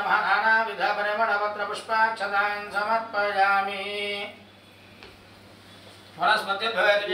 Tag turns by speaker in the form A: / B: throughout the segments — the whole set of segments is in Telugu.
A: नमः नानाविध परिमलपत्र पुष्पाक्षतान् समर्पयामि वनस्पति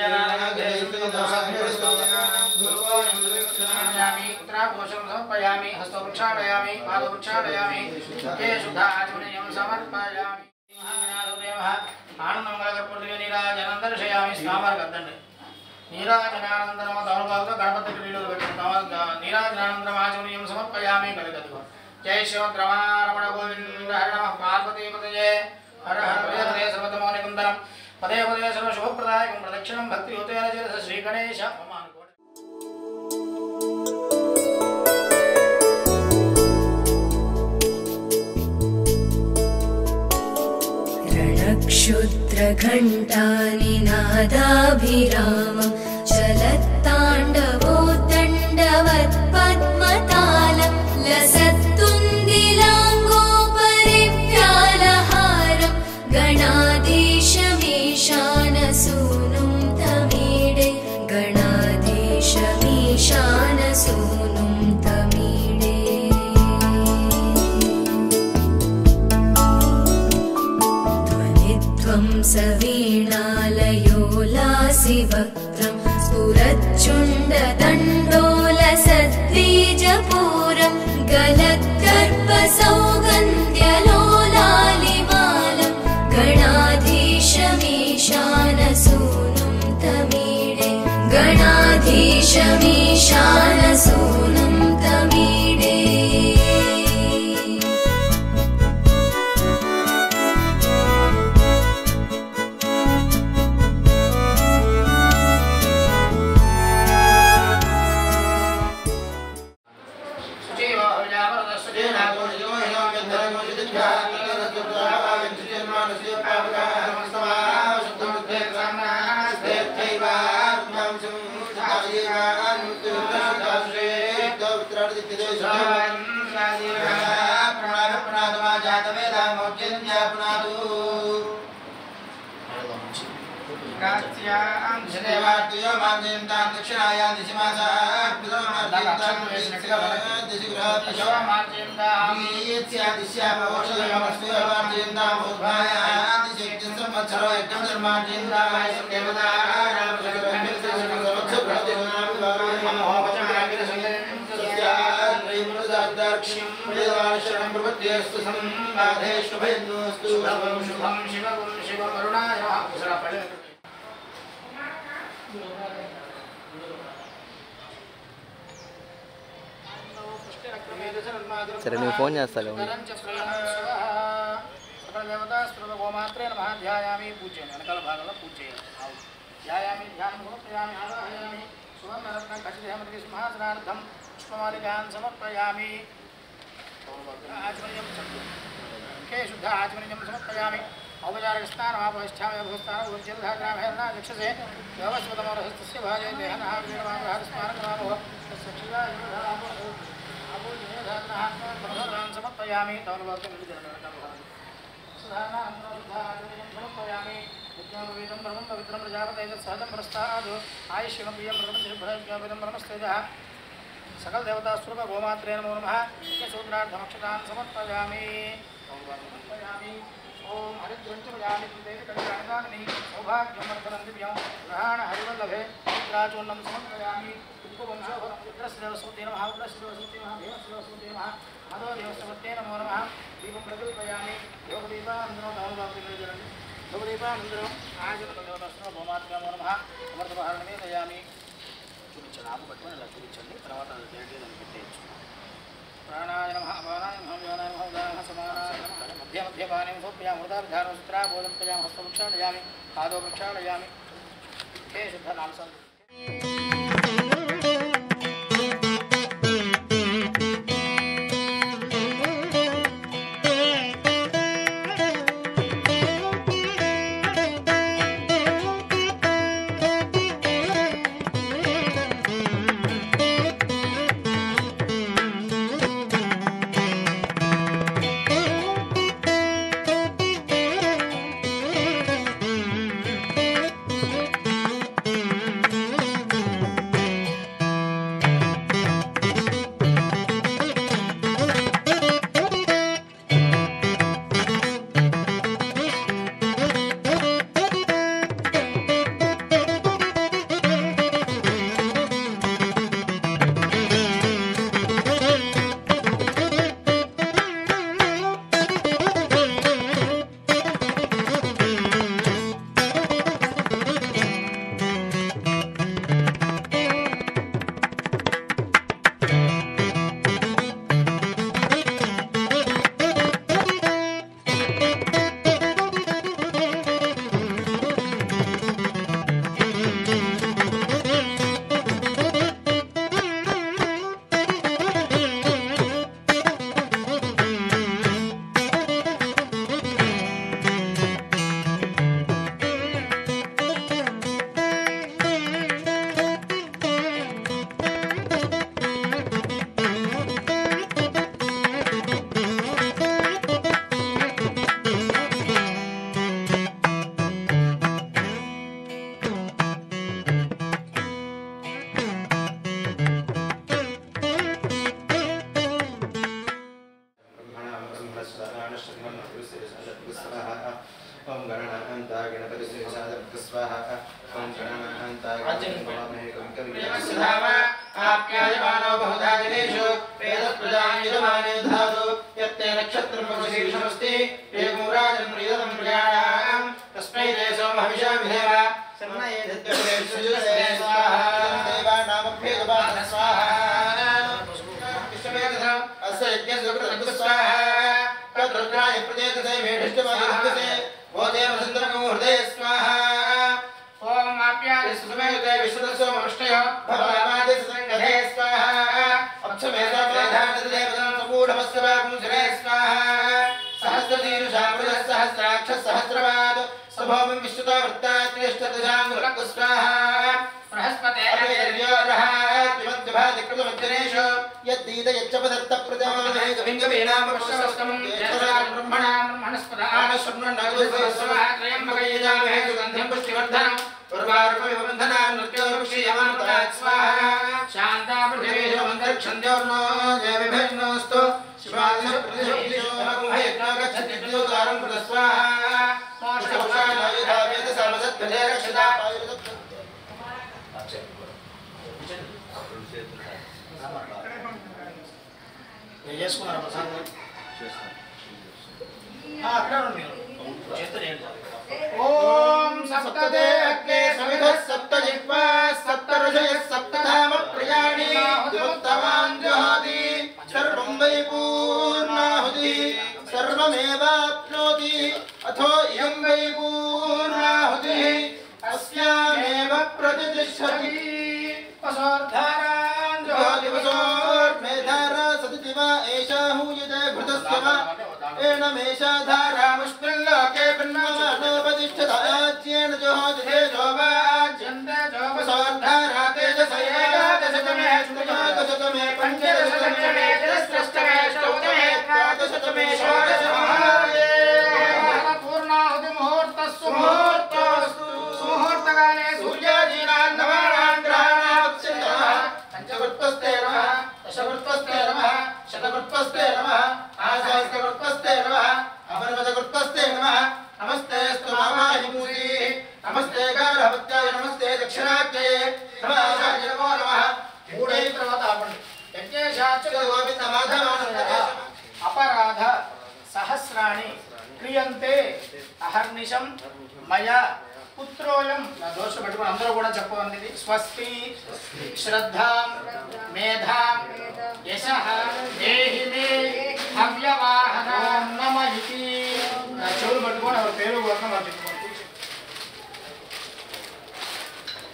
A: उत्तराकोशं समर्पयामि हस्तौ प्रक्षालयामि पादौ प्रक्षालयामि ये शुद्धाचमनीयं समर्पयामि आनन्दमङ्गलकर्पूर्य नीराजनं दर्शयामि स्नामर्गद्दण्डे नीराजनानन्दरम तौरभागतो गणपति क्रीडो नीराजनानन्दरम आचमनीयं समर्पयामि कलिकलिको जय शिवद्रमारमण गोविन्द हर नमः पार्वतीपतये हर हर हरे सर्वतमोनिकुन्दनं पदे पदे सर्वशुभप्रदायकं प्रदक्षिणं भक्तियुतेन चिरस श्रीगणेश
B: रणक्षुद्रघण्टानिनादाभिरामं चलत्ताण्डवोत्तण्डवत्पद्मतालं लसत्तुन्दिलाङ्गोपरिव्यालहारं गणाधीशमीशानसूनुं तमीडे गणाधीशमीशानसूनुं तमीडे सवीणालयोलासिवक्त्रं स्फुरच्चुण्डदण्डोलसद्बीजपूरं गलत्कर्पसौगन्ध्यलोलालिमालं गणाधीशमीशानसूनुं तमीडे गणाधीशमीशानसूनुं तमीडे
C: సరే నేను ఫోన్ చేస్తాను
A: सकल देवता स्त्रोत गोमात्रे नमः ध्यायामि पूजयामि अनकल भागल पूजयामि ध्यायामि ध्यानं समर्पयामि आवाहयामि सुवर्णरत्न खचितमति सिंहासनार्थं पुष्पमालिकान् समर्पयामि आचमनीयं के शुद्ध आचमनीयं समर्पयामि औपचारिक स्नानमापविष्ठामि भूस्तानं उज्जलधाग्रामहेर्ना चक्षसे व्यवस्वतमरहस्तस्य भाजे देहनहाविर्वामहर स्मारकमामो तस्य क्षीराय आपूर्यधाग्रहात्मन् समर्पयामि तौलवर्तं समर्पयामि विद्यावेदं ब्रह्मं पवित्रं प्रजापतेः सहजं प्रस्तादु आयुष्यं प्रियं ब्रह्मं ब्रह्मस्तेजः सकल देवता स्वरूप गोमात्रे नमो नमः यशूद्रार्थमक्षतान् समर्पयामि ओम हरिद्रंचमयामि देवी कल्याणकारिणी सौभाग्यं वर्धनं दिव्यं ग्रहाण हरिवल्लभे रुद्राचूर्णं समर्पयामि पुष्पवंशोभरं रुद्रस्य देवस्वते नमः उग्रस्य देवस्वते नमः देवस्य देवस्वते नमः मदो देवस्वते नमो नमः दीपं प्रज्वलयामि योगदीपानन्दनं योगदीपानन्दनं आजनदेवतास्त्र गोमात्रे नमो नमः अमृतभारणं निवेदयामि చూపించండి ఆపు పట్టుకొని ఇలా చూపించండి తర్వాత అది దాన్ని పెట్టేయచ్చు ప్రాణాయ నమః అపానాయ నమః వ్యానాయ నమః ఉదానాయ సమానాయ నమః మధ్య మధ్య పానీయం సోప్యామి మృదా విధానం సూత్రా బోధం ప్రయామి హస్తం ప్రక్షాళయామి పాదో ప్రక్షాళయామి हे शुद्ध नाम संत ओम सप्तदे अग्ने सविधः सप्तजिह्वा सप्तऋषयः सप्तधाम प्रयाणि उत्तमान् जुहोति सर्वं वै पूर्णाहुतिः सर्वमेवाप्नोति अथो इयं वै पूर्णाहुतिः अस्यामेव प्रतिष्ठति वसोर्धारान् जुहोति वसोर्मेधारा सदिति वा एषा हूयते घृतस्य वा एनमेषा धारामुष्मिल्लोके ब्रह्ममानोपतिष्ठताज्येन जुहोति तेजो वाज्यन्ते जोपसोर्धारा तेजसैकादशतमे षोडशतमे पञ्चदशतमे चतुष्षष्टमे षोडशतमे एकादशतमे षोडशमहाये पूर्णाहुति मुहूर्तस्सु मुहूर्तोऽस्तु सुमुहूर्तकाले सूर्यादीनां नवानां ग्रहाणामुच्यन्तः पञ्चवृत्तस्ते नमः दशवृत्तस्ते नमः शतवृत्तस्ते नमः आशास्त्रवृत्तस्ते नमः अमरवदवृत्तस्ते नमः नमस्ते स्तुमावाहिमूर्ति नमस्ते गारहवत्याय नमस्ते दक्षिणाख्ये नमः आचार्य नमो नमः मूढै प्रवतापण्डि यज्ञेशाच्युत गोविन्द माधवानन्ददेश अपराध सहस्राणि क्रियन्ते अहर्निशं मया पुत्रोयं నా దోష పెట్టుకొని అందరూ కూడా చెప్పండి స్వస్తి శ్రద్ధాం మేధాం యశః దేహి మే హవ్యవాహనం నమయితి నా చెవులు పట్టుకొని ఎవరి పేరు కూడా మనం చెప్పుకోండి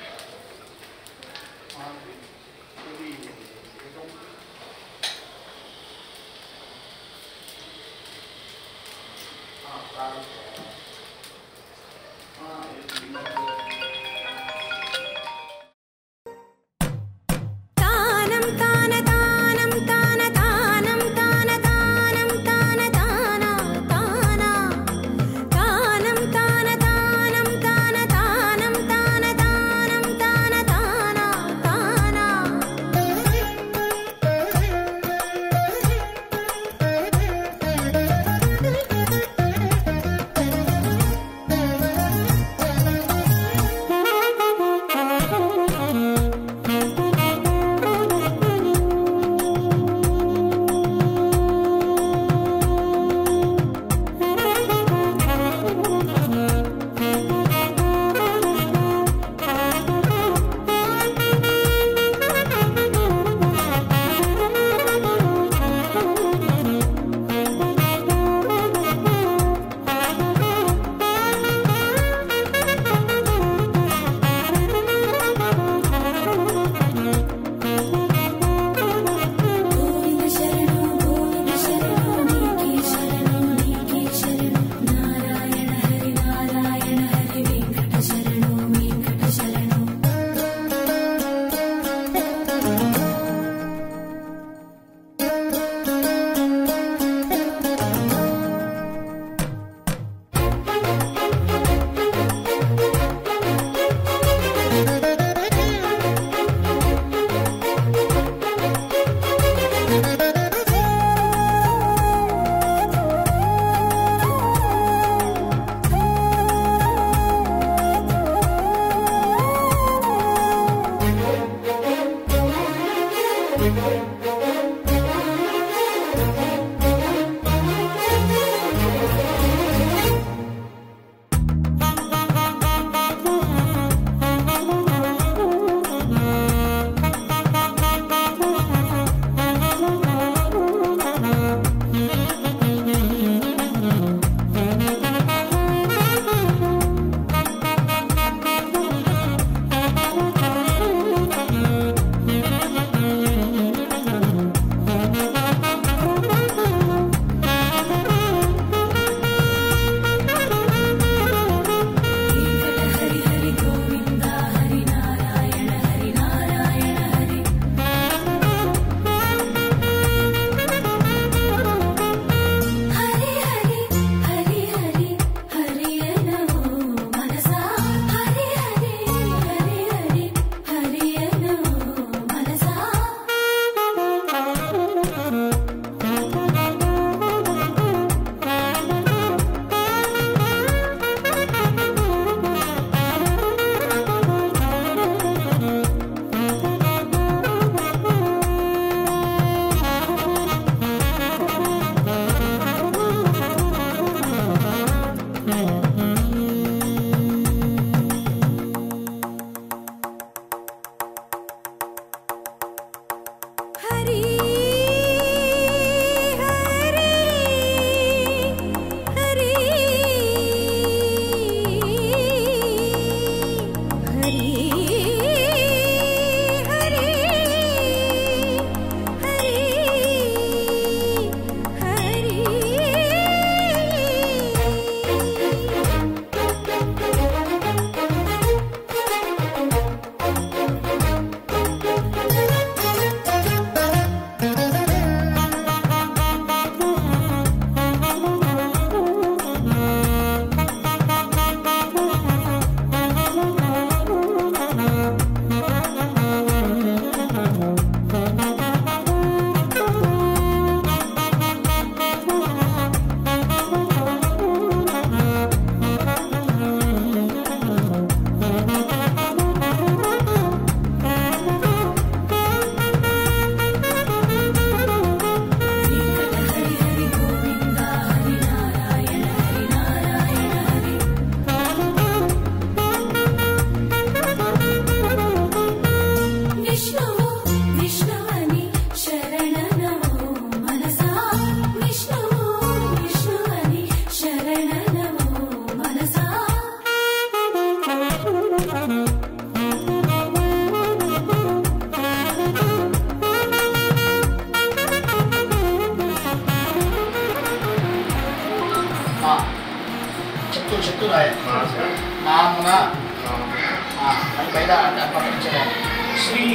A: పైగా పంపించేయాలి. శ్రీ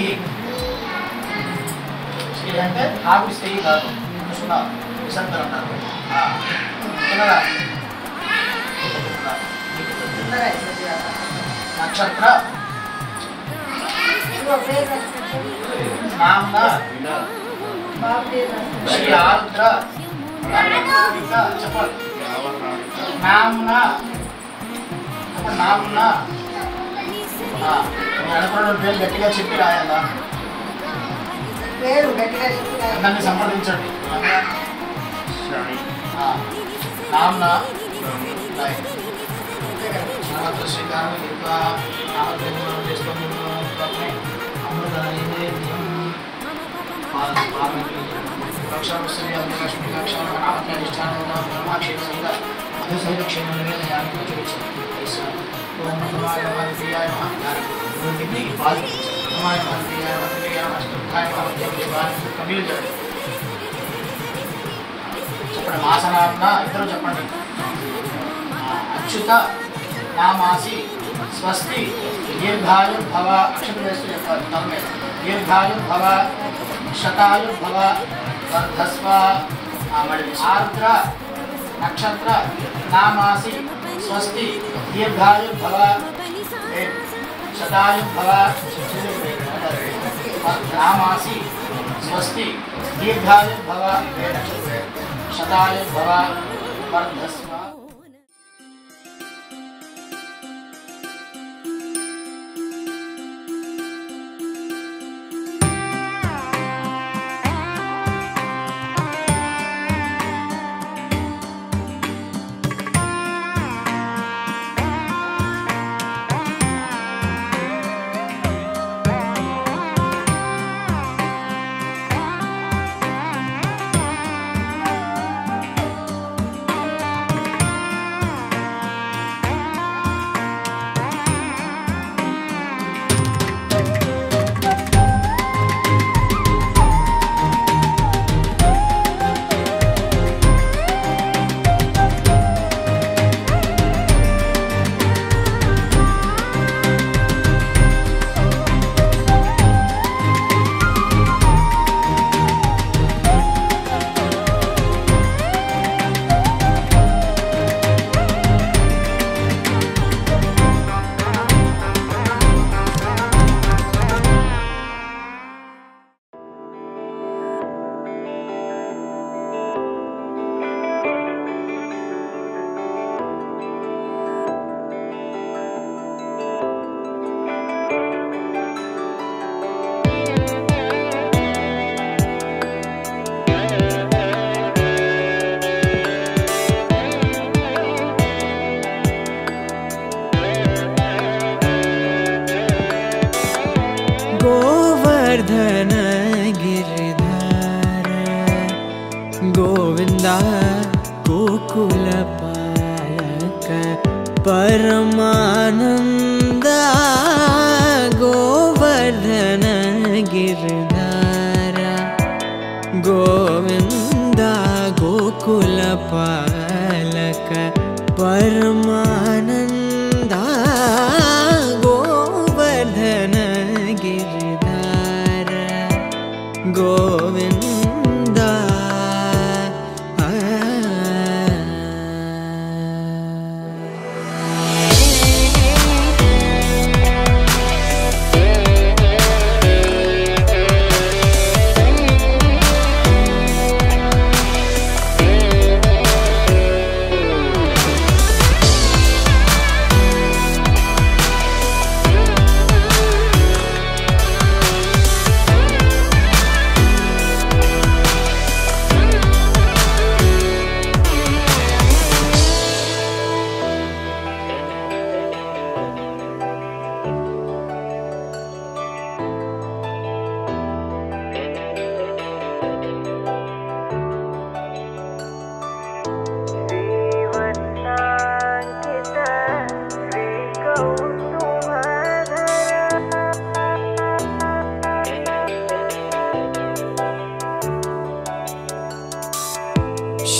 A: శ్రీ అంటే ఆవిడ స్త్రీ కాదు, విసర్గలు అంటారు. నక్షత్ర నామ్న శ్రీ ఆరుద్ర చెప్పాలి. నామ్న నామ్న అనుకున్న పేరు గట్టిగా చెప్పి రాయాలా? అందరినీ సంప్రదించండి. నామ్న శ్రీకారం చేసుకొని చెప్పండి. మాసనాన్న ఇద్దరు చెప్పండి. అచ్యుత నామాసి స్వస్తి దీర్ఘాయుర్భవ అక్షరం వేస్తూ చెప్పాలి. తమ్మే దీర్ఘాయుర్భవ శతాయుర్భవ వర్ధస్వ. ఆర్ద్ర నక్షత్ర నామాసి స్వస్తి దీర్ఘాయుర్భవ శతాయుర్భవ నామాసి స్వస్తి దీర్ఘాయుర్భవ శతాయుర్భవ వర్ధస్వ.
D: गोवर्धन गिरिधर गोविंदा गोकुलपालक परमानंदा गोवर्धन गिरिधर गोविंदा गोकुलपालक परमानंदा गोवर्धन गिरिधर गोविंदा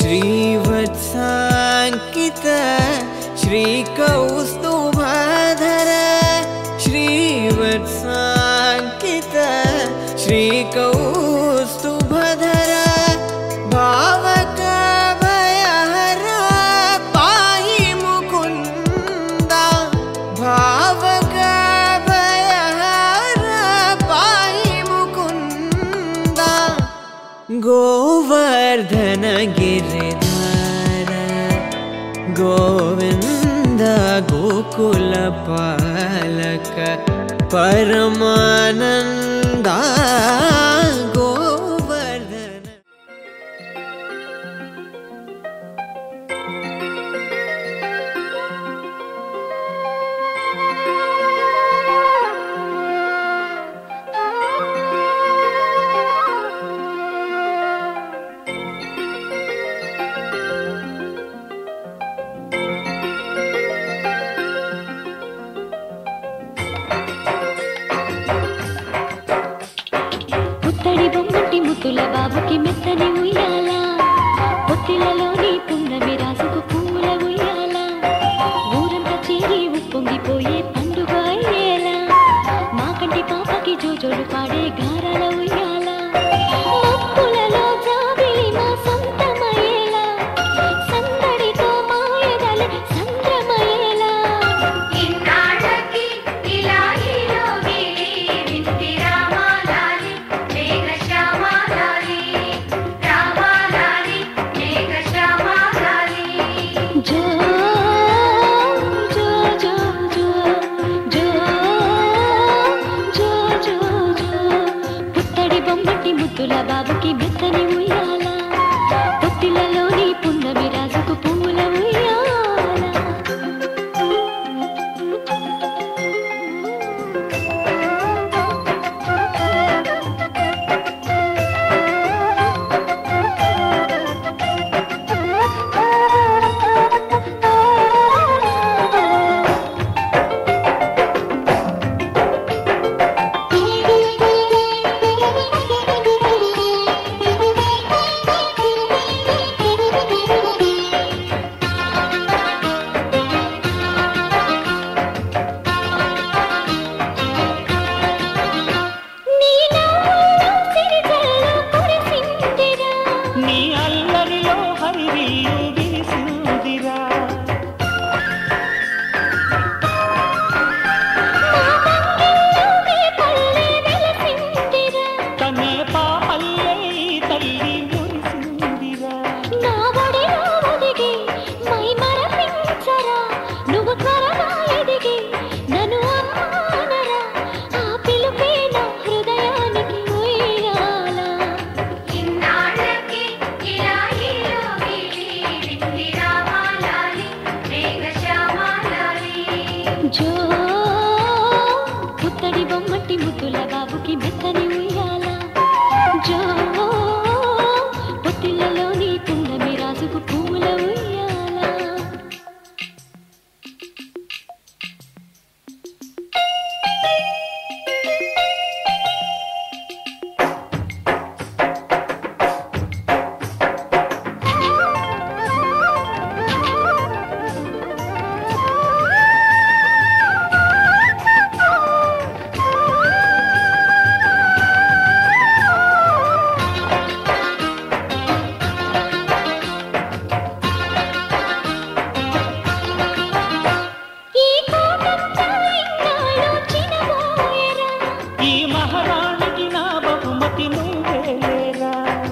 D: श्रीवत्साङ्कित श्रीकौस्तुभधर श्रीकौस्तुभधर भावक भयहर पाहि मुकुन्द भावक भयहर पाहि मुकुन्द गोवर्धन गिरिधर गोविन्द गोकुल पालक परमानन्द गोवर्धन
E: బొమ్మటి ముద్దుల బాబుకి మెత్తని ఉయ్యాల పొత్తిలలోని పున్నమి రాసుకు పూల ఉయ్యాల ఊరంతా చేరి ఉప్పొంగిపోయే పండుగ అయ్యేలా మా కంటి పాపకి జోజోలు పాడే గారాల ఉయ్యాల మబ్బులలో జాబిలి మా సొంతమయ్యేలా సందడితో మాయదలి సంద్రమయ్యేలా
B: ఇన్నాళ్ళకి ఇలా ఈలోగి వింటి రామాలాలి మేఘ శ్యామాలాలి రామాలాలి మేఘ శ్యామాలాలి
E: జో జో జో జో జో జో జో జో పుత్తడి బొమ్మటి ముద్దుల బాబుకి మెత్తని ఉయ్యాల పొత్తిలలోని పున్నమి రాజుకు పూల ఉయ్యాల
F: నీ అల్లరిలో హరివిల్లు విరిసిందిరా తనే పాపల్లే తల్లి మురిసిందిరా
E: నా ఒడిలో ఒదిగి మై మరపించరా నువ్వు త్వరగా ఎదిగి నన్ను అమ్మానరా ఆ పిలుపే నా హృదయానికి ఉయ్యాల
B: ఇన్నాళ్ళకి ఇలా ఈలోగి వింటి రామాలాలి మేఘ శ్యామాలాలి
E: జో పుత్తడి బొమ్మటి ముద్దుల బాబుకి మెత్తని ఉయ్యాల జో పొత్తిళ్ళలోని పున్నమి రాజుకు పూల ఉయ్యాల ఈ కోటంతా ఇన్నాళ్ళు చినబోయెరా
F: ఈ మహారాణికి నా బహుమతి నువ్వేరా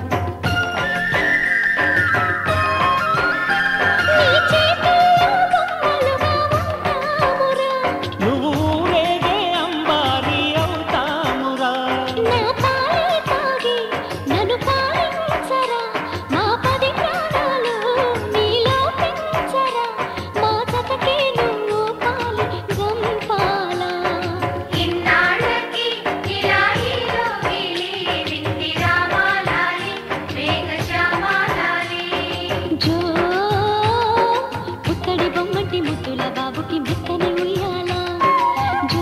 E: నీ చేతుల్లో బొమ్మలుగా ఉంటామురా
F: నువ్వు ఊరేగే అంబారి అవుతామురా
E: నా పాలే తాగి నన్ను పాలించరా మా 10 ప్రాణాలు నీలో పెంచరా మా జతకే నువ్వు పాలి గంపాలా
B: ఇన్నాళ్ళకి ఇలా ఈలోగి వింటి రామాలాలి మేఘ శ్యామాలాలి
E: జో పుత్తడి బొమ్మటి ముద్దుల బాబుకి మెత్తని ఉయ్యాల జో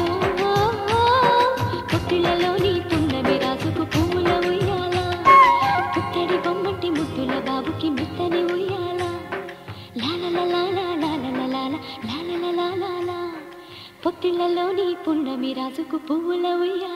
E: పొత్తిలలోని పున్నమి రాజుకు పూల ఉయ్యాల పుత్తడి బొమ్మటి ముద్దుల బాబుకి మెత్తని ఉయ్యాల లాలలలాలలాలలాల లాలలలాల పొత్తిలలోని పున్నమి రాజుకు పూల ఉయ్యాల